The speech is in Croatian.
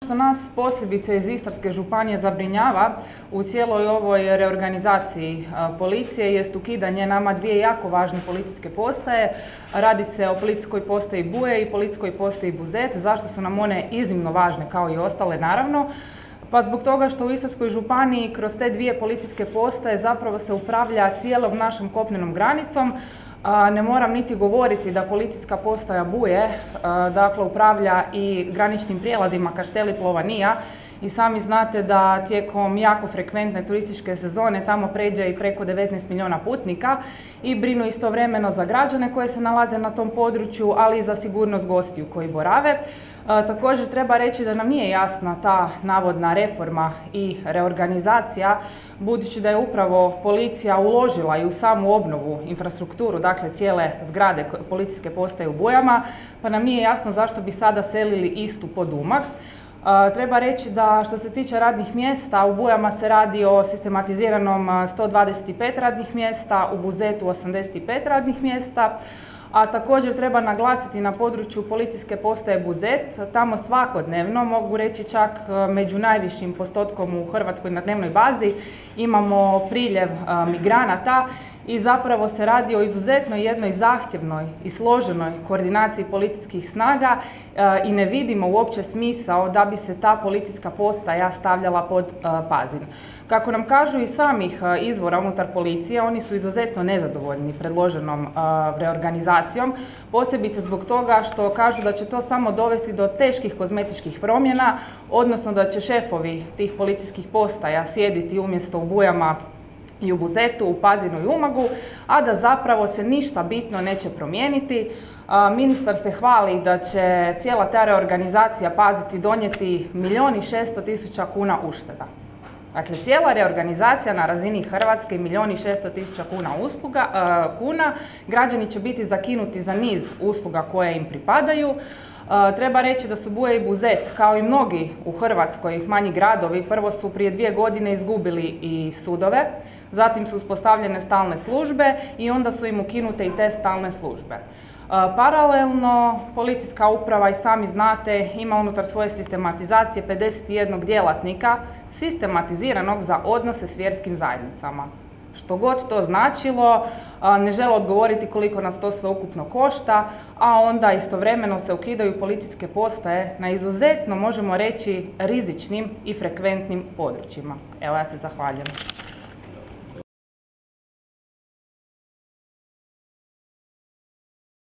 što nas posebice iz Istarske županije zabrinjava u cijeloj ovoj reorganizaciji policije jest ukidanje nama dvije jako važne policijske postaje. Radi se o policijskoj postaji Buje i policijskoj postaji Buzet. Zašto su nam one iznimno važne kao i ostale naravno? Pa zbog toga što u Istarskoj županiji kroz te dvije policijske postaje zapravo se upravlja cijelom našom kopnenom granicom. Ne moram niti govoriti da policijska postaja Buje dakle, upravlja i graničnim prijelazima Kašteli Plovanija i sami znate da tijekom jako frekventne turističke sezone tamo pređe i preko 19 milijuna putnika i brinu istovremeno za građane koji se nalaze na tom području, ali i za sigurnost gostiju koji borave. Također treba reći da nam nije jasna ta navodna reforma i reorganizacija, budući da je upravo policija uložila i u samu obnovu infrastrukturu, dakle cijele zgrade policijske postaje u Bujama, pa nam nije jasno zašto bi sada selili istu pod Umag. Treba reći da što se tiče radnih mjesta, u Bujama se radi o sistematiziranom 125 radnih mjesta, u Buzetu 85 radnih mjesta, a također treba naglasiti na području policijske postaje Buzet, tamo svakodnevno, mogu reći čak među najvišim postotkom u Hrvatskoj na dnevnoj bazi, imamo priljev migranata i zapravo se radi o izuzetno jednoj zahtjevnoj i složenoj koordinaciji policijskih snaga i ne vidimo uopće smisao da bi se ta policijska postaja stavljala pod Pazin. Kako nam kažu i samih izvora unutar policije, oni su izuzetno nezadovoljni predloženom reorganizacijom, posebice zbog toga što kažu da će to samo dovesti do teških kozmetičkih promjena, odnosno da će šefovi tih policijskih postaja sjediti umjesto u Bujama i u Buzetu, u Pazinu i Umagu, a da zapravo se ništa bitno neće promijeniti. Ministar se hvali da će cijela ta reorganizacija, paziti, donijeti 1.600.000 kuna ušteda. Dakle, cijela reorganizacija na razini Hrvatske 1.600.000 kuna. Građani će biti zakinuti za niz usluga koje im pripadaju. Treba reći da su Buje i Buzet, kao i mnogi u Hrvatskoj manji gradovi, prvo su prije 2 godine izgubili i sudove, zatim su uspostavljene stalne službe i onda su im ukinute i te stalne službe. Paralelno, policijska uprava, i sami znate, ima unutar svoje sistematizacije 51 djelatnika sistematiziranog za odnose s vjerskim zajednicama. Što god to značilo, ne žele odgovoriti koliko nas to sve ukupno košta, a onda istovremeno se ukidaju policijske postaje na izuzetno, možemo reći, rizičnim i frekventnim područjima. Evo, ja se zahvaljujem.